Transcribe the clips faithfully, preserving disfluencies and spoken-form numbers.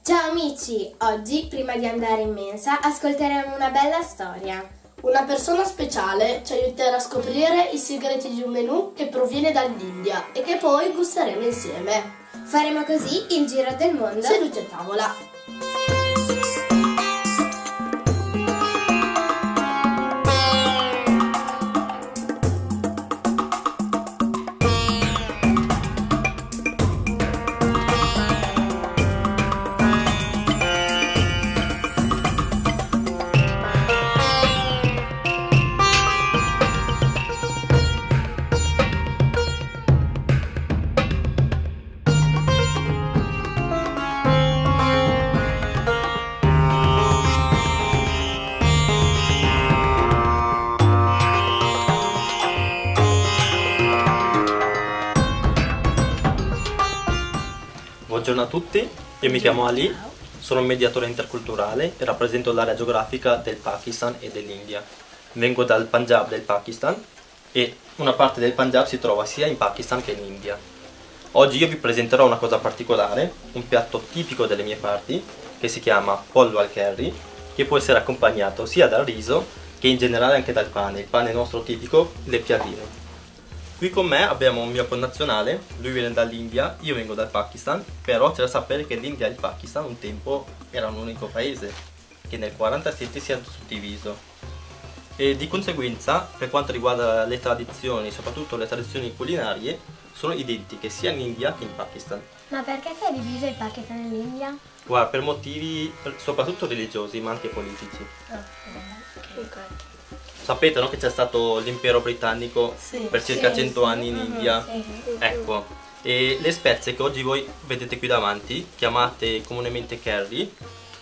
Ciao amici, oggi prima di andare in mensa ascolteremo una bella storia. Una persona speciale ci aiuterà a scoprire i segreti di un menù che proviene dall'India e che poi gusteremo insieme. Faremo così il giro del mondo seduti a tavola. Buongiorno a tutti, io mi chiamo Ali, sono un mediatore interculturale e rappresento l'area geografica del Pakistan e dell'India. Vengo dal Punjab del Pakistan e una parte del Punjab si trova sia in Pakistan che in India. Oggi io vi presenterò una cosa particolare, un piatto tipico delle mie parti che si chiama pollo al curry, che può essere accompagnato sia dal riso che in generale anche dal pane, il pane nostro tipico, le piadine. Qui con me abbiamo un mio connazionale, lui viene dall'India, io vengo dal Pakistan, però c'è da sapere che l'India e il Pakistan un tempo era un unico paese, che nel quarantasette si è suddiviso. E di conseguenza, per quanto riguarda le tradizioni, soprattutto le tradizioni culinarie, sono identiche sia in India che in Pakistan. Ma perché si è diviso il Pakistan e l'India? Guarda, per motivi soprattutto religiosi, ma anche politici. Ah, ok. Sapete, no, che c'è stato l'impero britannico Sì, per circa sì, cento sì. anni in Uh-huh, India? sì. Ecco, e le spezie che oggi voi vedete qui davanti, chiamate comunemente curry,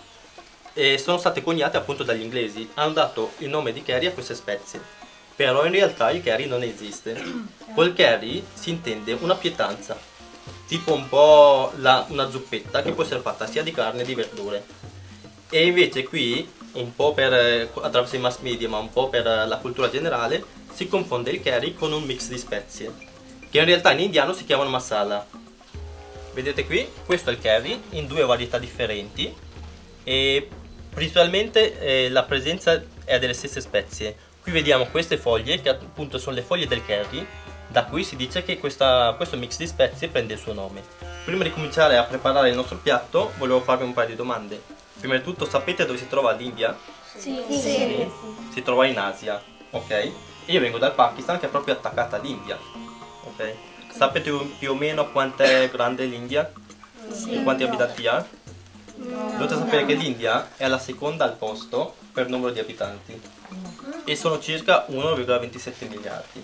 e sono state coniate appunto dagli inglesi. Hanno dato il nome di curry a queste spezie, però in realtà il curry non esiste. Col curry si intende una pietanza, tipo un po' la, una zuppetta che può essere fatta sia di carne che di verdure. E invece qui, un po' per, attraverso i mass media, ma un po' per la cultura generale, si confonde il curry con un mix di spezie, che in realtà in indiano si chiamano masala. Vedete qui? Questo è il curry, in due varietà differenti, e principalmente eh, la presenza è delle stesse spezie. Qui vediamo queste foglie, che appunto sono le foglie del curry, da cui si dice che questa, questo mix di spezie prende il suo nome. Prima di cominciare a preparare il nostro piatto, volevo farvi un paio di domande. Prima di tutto, sapete dove si trova l'India? Sì. Sì. Sì. Si trova in Asia, ok? E io vengo dal Pakistan, che è proprio attaccata all'India, ok? Sapete più o meno quanto è grande l'India? Sì. E quanti abitanti ha? No. Dovete sapere che l'India è la seconda al posto per numero di abitanti e sono circa uno virgola ventisette miliardi.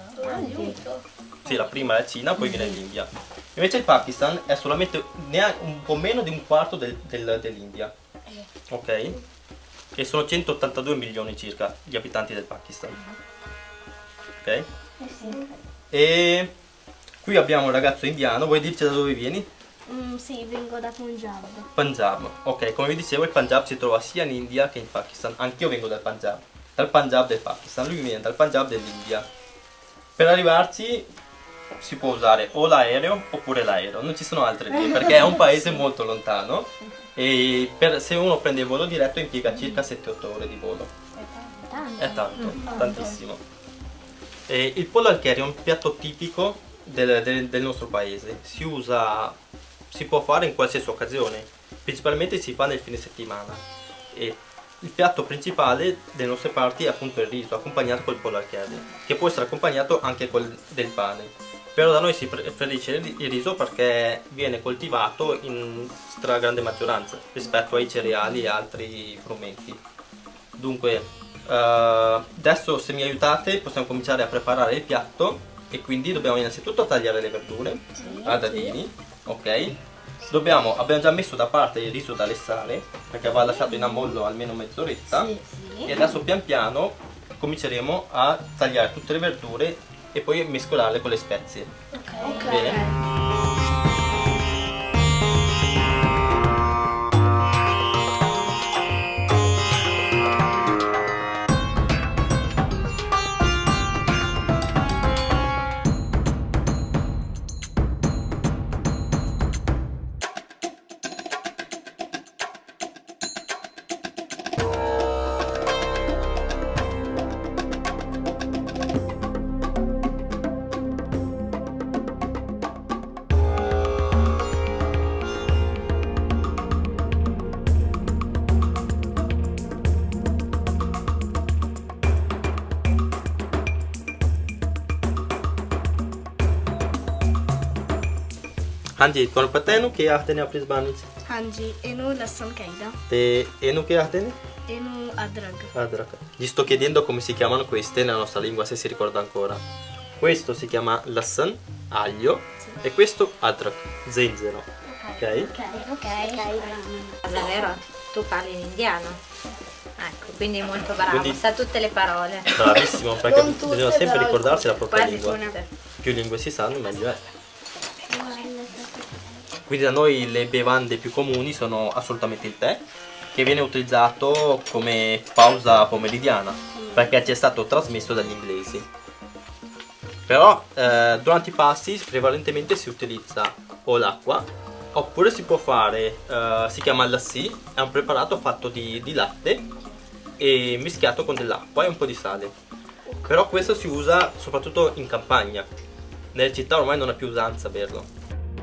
Sì, la prima è la Cina, poi viene l'India. Invece il Pakistan è solamente neanche un po' meno di un quarto del, del, dell'India, ok? E sono centottantadue milioni circa gli abitanti del Pakistan, ok? E qui abbiamo un ragazzo indiano, vuoi dirci da dove vieni? Mm, sì, vengo da Punjab. Punjab, ok, come vi dicevo il Punjab si trova sia in India che in Pakistan, anch'io vengo dal Punjab, dal Punjab del Pakistan, lui viene dal Punjab dell'India. Per arrivarci si può usare o l'aereo oppure l'aereo, non ci sono altre vie perché è un paese molto lontano e per, se uno prende il volo diretto impiega circa sette otto ore di volo. È tanto, tantissimo. E il pollo al curry è un piatto tipico del, del, del nostro paese, si usa, si può fare in qualsiasi occasione, principalmente si fa nel fine settimana e il piatto principale delle nostre parti è appunto il riso accompagnato col pollo al curry, che può essere accompagnato anche col del pane. Però da noi si preferisce il riso perché viene coltivato in stragrande maggioranza rispetto ai cereali e altri frumenti. Dunque, uh, adesso se mi aiutate possiamo cominciare a preparare il piatto e quindi dobbiamo innanzitutto tagliare le verdure a dadini, ok? Dobbiamo, abbiamo già messo da parte il riso da lessare perché va lasciato in ammollo almeno mezz'oretta e adesso pian piano cominceremo a tagliare tutte le verdure e poi mescolarle con le spezie. Ok. Bene? Hanji, kon pata ke ahtene apni zubani se? Hanji, enu lassan kaida. Te enu che ahtene? Enu adrak. Adrak. Gli sto chiedendo come si chiamano queste nella nostra lingua, se si ricorda ancora. Questo si chiama lassan, aglio, sì. E questo adrak, zenzero. Ok? Ok, ok. Cosa, vero? Tu parli in indiano. Ecco, quindi molto bravo, Quindi- sa tutte le parole. Bravissimo, perché Non tutte, bisogna sempre però ricordarsi la propria Quasi lingua. tutte. Più lingue si sanno, meglio è. Quindi da noi le bevande più comuni sono assolutamente il tè, che viene utilizzato come pausa pomeridiana, perché ci è stato trasmesso dagli inglesi. Però eh, durante i pasti prevalentemente si utilizza o l'acqua, oppure si può fare, eh, si chiama lassi, è un preparato fatto di, di latte e mischiato con dell'acqua e un po' di sale. Però questo si usa soprattutto in campagna, nelle città ormai non è più usanza berlo.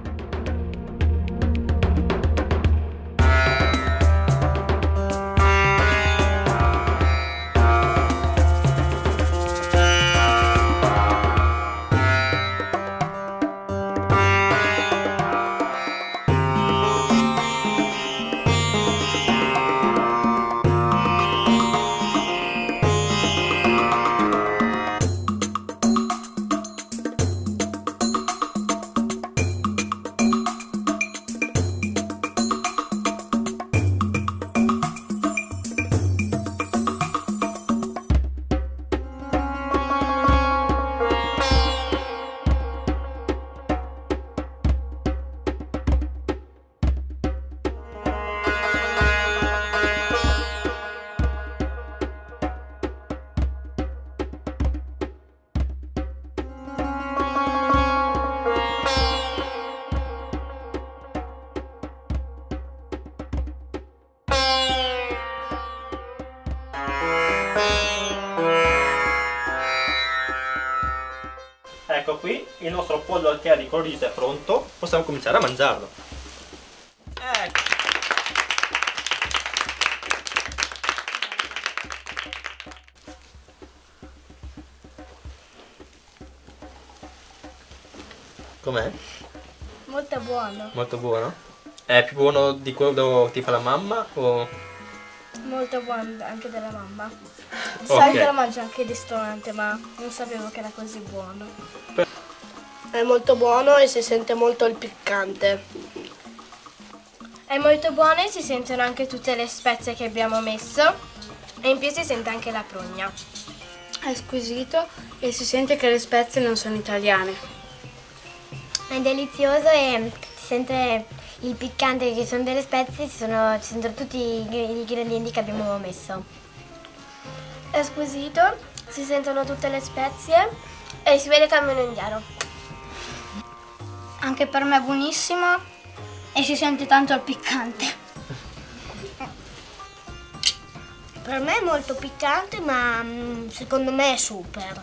Ecco qui, il nostro pollo al curry con riso è pronto, possiamo cominciare a mangiarlo. Ecco. Com'è? Molto buono. Molto buono? È più buono di quello che ti fa la mamma o... Molto buono anche della mamma. Di Ok. solito lo mangio anche al ristorante, ma non sapevo che era così buono. È molto buono e si sente molto il piccante. È molto buono e si sentono anche tutte le spezie che abbiamo messo. E in più si sente anche la prugna. È squisito e si sente che le spezie non sono italiane. È delizioso e si sente il piccante, che sono delle spezie, ci sono, ci sono tutti i i ingredienti che abbiamo messo. È squisito, si sentono tutte le spezie e si vede che è meno indiano. Anche per me è buonissimo e si sente tanto il piccante. Per me è molto piccante, ma mm, secondo me è super.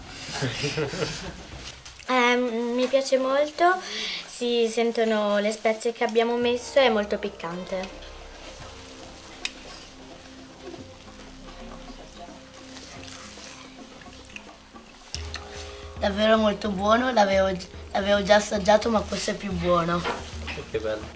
Eh, mi piace molto, si sentono le spezie che abbiamo messo, è molto piccante. Davvero molto buono, l'avevo l'avevo già assaggiato, ma questo è più buono. Che bello.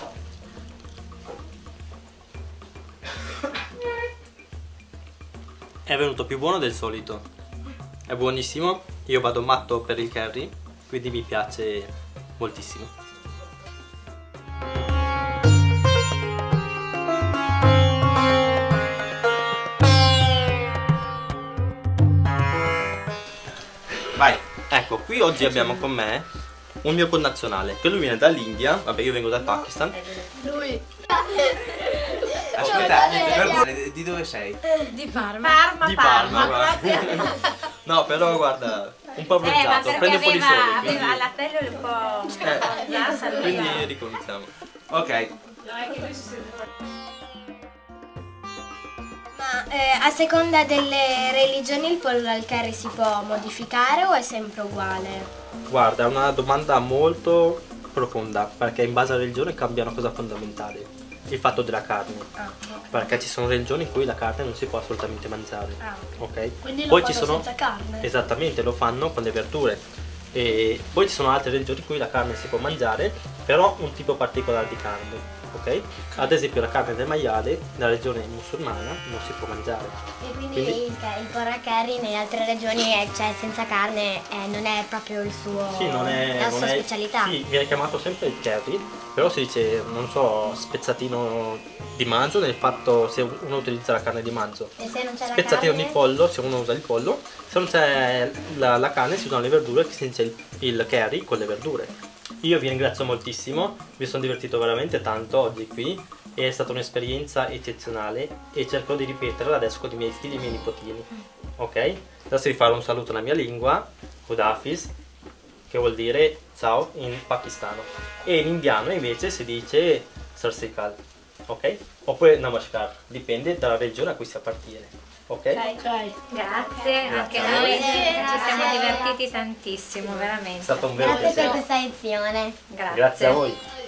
È venuto più buono del solito. È buonissimo. Io vado matto per il curry, quindi mi piace moltissimo. Vai. Ecco, qui oggi abbiamo con me un mio connazionale, che lui viene dall'India, vabbè io vengo dal Pakistan. Lui. Aspetta, niente, di dove sei? Di Parma. Parma, Di Parma, guarda. No, però guarda, un po' Eh, ma abbronzato, perché prende un po' di aveva, sole, quindi, aveva la pelle un po' eh, grassa, allora. quindi ricominciamo. Ok. Ma eh, a seconda delle religioni il pollo al curry si può modificare o è sempre uguale? Guarda, è una domanda molto profonda, perché in base alla religione cambia una cosa fondamentale, il fatto della carne. Ah, Perché ci sono regioni in cui la carne non si può assolutamente mangiare. Ah, ok? Quindi lo Poi fanno ci sono senza carne. Esattamente, lo fanno con le verdure. E poi ci sono altre regioni in cui la carne si può mangiare, però un tipo particolare di carne. Ok? Ad esempio la carne del maiale nella regione musulmana non si può mangiare. E quindi, Quindi- il, il porra curry nelle altre regioni è, cioè senza carne eh, non è proprio il suo, Sì, non è, la non sua è- specialità. Sì, viene chiamato sempre il curry, però si dice, non so, spezzatino di manzo nel fatto se uno utilizza la carne di manzo. E se non c'è la Spezzatino carne? di pollo, se uno usa il pollo, se non c'è la, la carne si usano le verdure, che si dice il, il curry con le verdure. Io vi ringrazio moltissimo, mi sono divertito veramente tanto oggi qui, è stata un'esperienza eccezionale e cerco di ripeterla adesso con i miei figli e i miei nipotini. Ok? Adesso vi farò un saluto nella mia lingua, Khudafiz, che vuol dire ciao in pakistano, e in indiano invece si dice Sat Sri Akal, ok? Oppure Namaskar, dipende dalla regione a cui si appartiene. Ok? Grazie, anche Grazie a noi voi. ci siamo divertiti tantissimo, veramente. È stato un vero Grazie per piacere. questa lezione. Grazie. Grazie a voi.